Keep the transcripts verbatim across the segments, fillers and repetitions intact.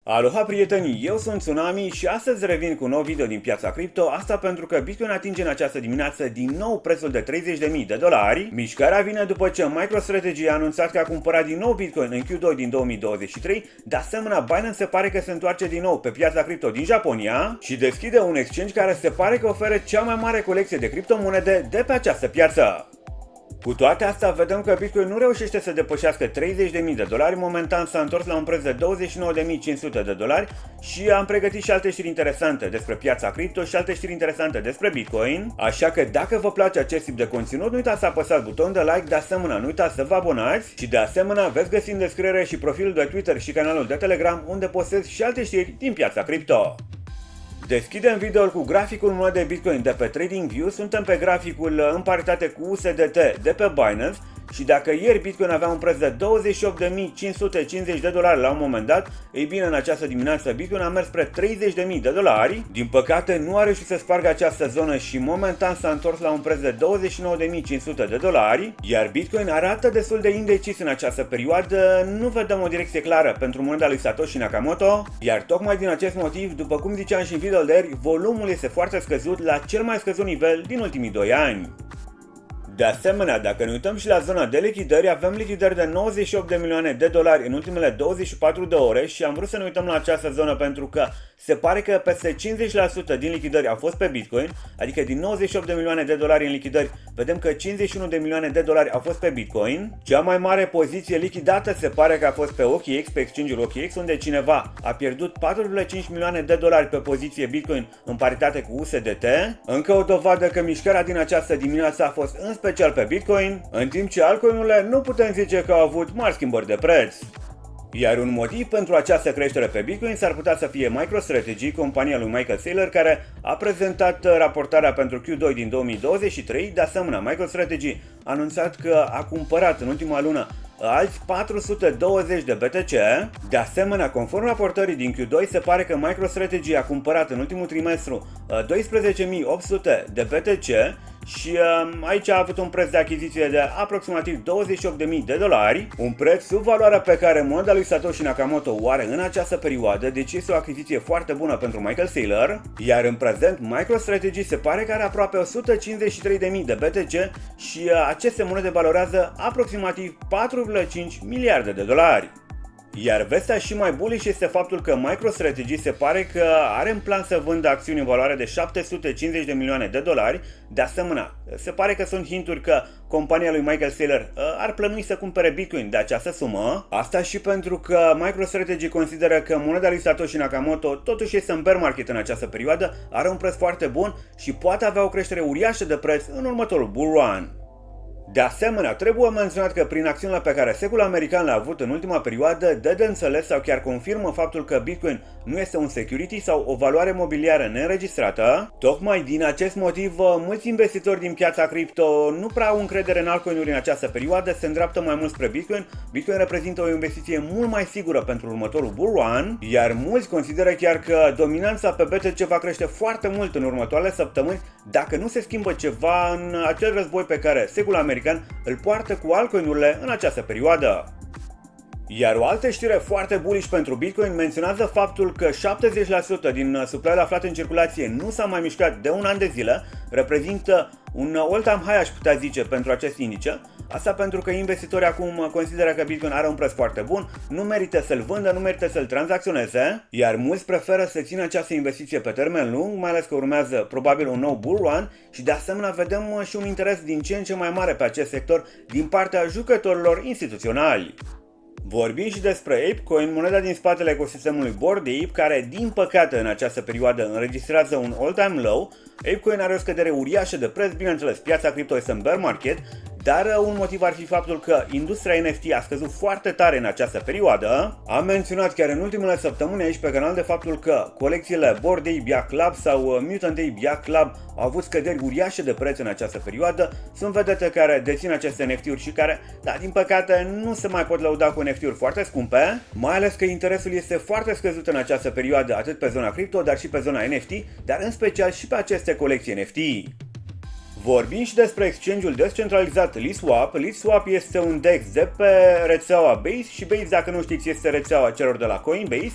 Aloha prietenii, eu sunt Tsunami și astăzi revin cu un nou video din piața cripto, asta pentru că Bitcoin atinge în această dimineață din nou prețul de treizeci de mii de dolari. Mișcarea vine după ce MicroStrategy a anunțat că a cumpărat din nou Bitcoin în Q doi din două mii douăzeci și trei, de asemenea Binance se pare că se întoarce din nou pe piața cripto din Japonia și deschide un exchange care se pare că oferă cea mai mare colecție de criptomonede de pe această piață. Cu toate astea, vedem că Bitcoin nu reușește să depășească treizeci de mii de dolari, momentan s-a întors la un preț de douăzeci și nouă de mii cinci sute de dolari și am pregătit și alte știri interesante despre piața cripto și alte știri interesante despre Bitcoin, așa că dacă vă place acest tip de conținut, nu uitați să apăsați butonul de like, de asemenea nu uitați să vă abonați și de asemenea veți găsi în descriere și profilul de Twitter și canalul de Telegram unde postez și alte știri din piața cripto. Deschidem videoul cu graficul monedei Bitcoin de pe TradingView, suntem pe graficul în paritate cu U S D T de pe Binance și dacă ieri Bitcoin avea un preț de douăzeci și opt de mii cinci sute cincizeci de dolari la un moment dat, ei bine, în această dimineață Bitcoin a mers spre treizeci de mii de dolari. Din păcate nu a reușit să spargă această zonă și momentan s-a întors la un preț de douăzeci și nouă de mii cinci sute de dolari, iar Bitcoin arată destul de indecis în această perioadă, nu vedem o direcție clară pentru moneda lui Satoshi Nakamoto, iar tocmai din acest motiv, după cum ziceam și în videoul de ieri, volumul este foarte scăzut la cel mai scăzut nivel din ultimii doi ani. De asemenea, dacă ne uităm și la zona de lichidări, avem lichidări de nouăzeci și opt de milioane de dolari în ultimele douăzeci și patru de ore și am vrut să ne uităm la această zonă pentru că se pare că peste cincizeci la sută din lichidări au fost pe Bitcoin, adică din nouăzeci și opt de milioane de dolari în lichidări, vedem că cincizeci și unu de milioane de dolari au fost pe Bitcoin. Cea mai mare poziție lichidată se pare că a fost pe O K X, pe exchange-ul O K X, unde cineva a pierdut patru virgulă cinci milioane de dolari pe poziție Bitcoin în paritate cu U S D T. Încă o dovadă că mișcarea din această dimineață a fost în special pe Bitcoin, în timp ce altcoin-urile nu putem zice că au avut mari schimbări de preț. Iar un motiv pentru această creștere pe Bitcoin s-ar putea să fie MicroStrategy, compania lui Michael Saylor, care a prezentat raportarea pentru Q doi din două mii douăzeci și trei. De asemenea, MicroStrategy a anunțat că a cumpărat în ultima lună alți patru sute douăzeci de B T C. De asemenea, conform raportării din Q doi, se pare că MicroStrategy a cumpărat în ultimul trimestru doisprezece mii opt sute de B T C și um, aici a avut un preț de achiziție de aproximativ douăzeci și opt de mii de dolari, un preț sub valoarea pe care moneda lui Satoshi Nakamoto o are în această perioadă, deci este o achiziție foarte bună pentru Michael Saylor, iar în prezent MicroStrategy se pare că are aproape o sută cincizeci și trei de mii de B T C și uh, aceste monede valorează aproximativ patru virgulă cinci miliarde de dolari. Iar vestea și mai bullish este faptul că MicroStrategy se pare că are în plan să vândă acțiuni în valoare de șapte sute cincizeci de milioane de dolari. De asemenea, se pare că sunt hinturi că compania lui Michael Saylor ar plănui să cumpere Bitcoin de această sumă. Asta și pentru că MicroStrategy consideră că moneda lui Satoshi Nakamoto totuși este în bear market în această perioadă, are un preț foarte bun și poate avea o creștere uriașă de preț în următorul bull run. De asemenea, trebuie menționat că prin acțiunile pe care secul american le-a avut în ultima perioadă, dă de înțeles sau chiar confirmă faptul că Bitcoin nu este un security sau o valoare mobiliară neînregistrată. Tocmai din acest motiv, mulți investitori din piața cripto nu prea au încredere în altcoin-uri în această perioadă, se îndreaptă mai mult spre Bitcoin. Bitcoin reprezintă o investiție mult mai sigură pentru următorul bull run, iar mulți consideră chiar că dominanța pe B T C va crește foarte mult în următoarele săptămâni dacă nu se schimbă ceva în acel război pe care secul american îl poartă cu altcoin-urile în această perioadă. Iar o altă știre foarte bullish pentru Bitcoin menționează faptul că șaptezeci la sută din supply-ul aflat în circulație nu s-a mai mișcat de un an de zile, reprezintă un all-time high, aș putea zice, pentru acest indice. Asta pentru că investitorii acum consideră că Bitcoin are un preț foarte bun, nu merită să-l vândă, nu merită să-l tranzacționeze, iar mulți preferă să țină această investiție pe termen lung, mai ales că urmează probabil un nou bull run și de asemenea vedem și un interes din ce în ce mai mare pe acest sector din partea jucătorilor instituționali. Vorbim și despre ApeCoin, moneda din spatele ecosistemului Bored Ape, care din păcate în această perioadă înregistrează un all-time low. ApeCoin are o scădere uriașă de preț, bineînțeles, piața cripto este în bear market, dar un motiv ar fi faptul că industria N F T a scăzut foarte tare în această perioadă. Am menționat chiar în ultimele săptămâni aici pe canal de faptul că colecțiile Bored Ape Yacht Club sau Mutant Ape Yacht Club au avut scăderi uriașe de preț în această perioadă. Sunt vedete care dețin aceste N F T-uri și care, da, din păcate, nu se mai pot lăuda cu N F T-uri foarte scumpe, mai ales că interesul este foarte scăzut în această perioadă atât pe zona cripto, dar și pe zona N F T, dar în special și pe aceste colecții N F T. Vorbim și despre exchange-ul descentralizat LeetSwap. LeetSwap este un D E X de pe rețeaua Base și Base, dacă nu știți, este rețeaua celor de la Coinbase.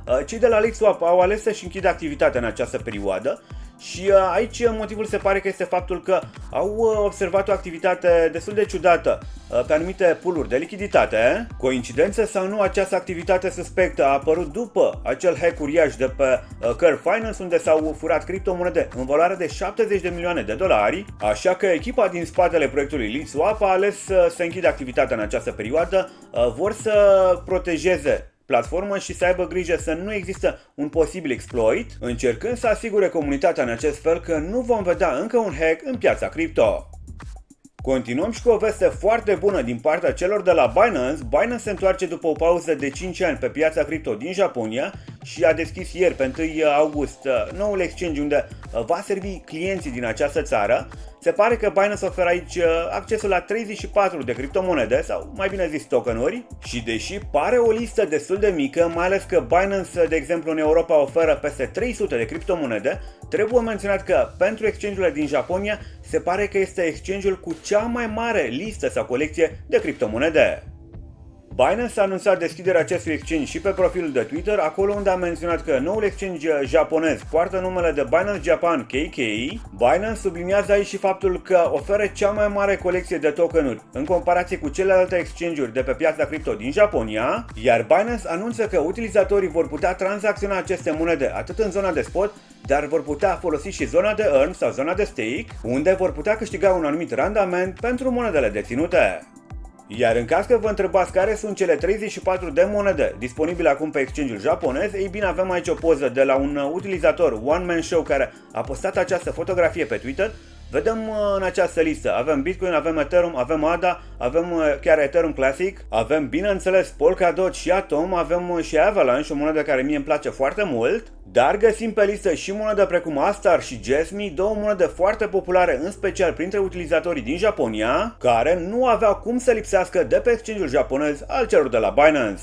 cei de la LeagueSwap au ales să-și închidă activitatea în această perioadă și aici motivul se pare că este faptul că au observat o activitate destul de ciudată pe anumite pool-uri de lichiditate. Coincidență sau nu, această activitate suspectă a apărut după acel hack uriaș de pe Curve Finance, unde s-au furat criptomonede în valoare de șaptezeci de milioane de dolari, așa că echipa din spatele proiectului LeagueSwap a ales să se închidă activitatea în această perioadă. Vor să protejeze platformă și să aibă grijă să nu există un posibil exploit, încercând să asigure comunitatea în acest fel că nu vom vedea încă un hack în piața cripto. Continuăm și cu o veste foarte bună din partea celor de la Binance. Binance se întoarce după o pauză de cinci ani pe piața cripto din Japonia și a deschis ieri, pe întâi august, noul exchange unde va servi clienții din această țară. Se pare că Binance oferă aici accesul la treizeci și patru de criptomonede, sau mai bine zis tokenuri, și deși pare o listă destul de mică, mai ales că Binance, de exemplu, în Europa oferă peste trei sute de criptomonede, trebuie menționat că pentru exchange-urile din Japonia se pare că este exchange-ul cu cea mai mare listă sau colecție de criptomonede. Binance a anunțat deschiderea acestui exchange și pe profilul de Twitter, acolo unde a menționat că noul exchange japonez poartă numele de Binance Japan K K. Binance subliniază aici și faptul că oferă cea mai mare colecție de tokenuri în comparație cu celelalte exchange-uri de pe piața cripto din Japonia, iar Binance anunță că utilizatorii vor putea tranzacționa aceste monede atât în zona de spot, dar vor putea folosi și zona de earn sau zona de stake, unde vor putea câștiga un anumit randament pentru monedele deținute. Iar în caz că vă întrebați care sunt cele treizeci și patru de monede disponibile acum pe exchange-ul japonez, ei bine, avem aici o poză de la un utilizator One Man Show care a postat această fotografie pe Twitter. Vedem în această listă, avem Bitcoin, avem Ethereum, avem A D A, avem chiar Ethereum Classic, avem bineînțeles Polkadot și Atom, avem și Avalanche, o monedă care mie îmi place foarte mult, dar găsim pe listă și monede precum Astar și Jasmy, două monede foarte populare, în special printre utilizatorii din Japonia, care nu aveau cum să lipsească de pe exchange-ul japonez al celor de la Binance.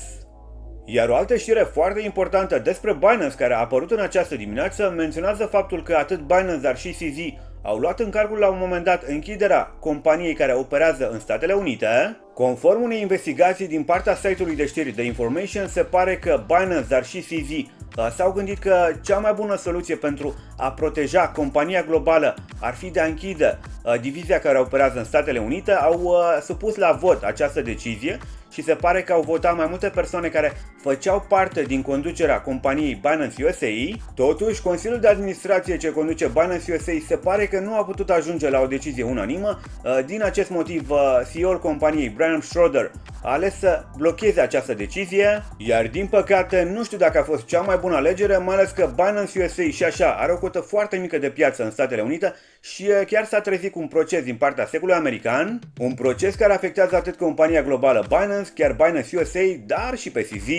Iar o altă știre foarte importantă despre Binance care a apărut în această dimineață menționează faptul că atât Binance, dar și C Z au luat în calcul la un moment dat închiderea companiei care operează în Statele Unite. Conform unei investigații din partea site-ului de știri The Information, se pare că Binance, dar și C Z s-au gândit că cea mai bună soluție pentru a proteja compania globală ar fi de a închide divizia care operează în Statele Unite. Au supus la vot această decizie și se pare că au votat mai multe persoane care făceau parte din conducerea companiei Binance U S A. Totuși, Consiliul de Administrație ce conduce Binance U S A se pare că nu a putut ajunge la o decizie unanimă. Din acest motiv, C E O-ul companiei, Brian Schroeder, a ales să blocheze această decizie, iar din păcate nu știu dacă a fost cea mai bună alegere, mai ales că Binance U S A și așa are o cotă foarte mică de piață în Statele Unite și chiar s-a trezit cu un proces din partea secului american, un proces care afectează atât compania globală Binance, chiar Binance U S A, dar și pe C Z.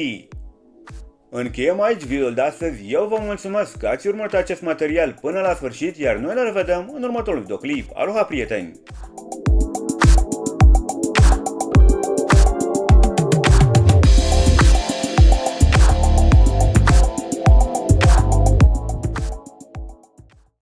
Încheiem aici videoul de astăzi, eu vă mulțumesc că ați urmărit acest material până la sfârșit, iar noi ne revedem în următorul videoclip. Aloha, prieteni!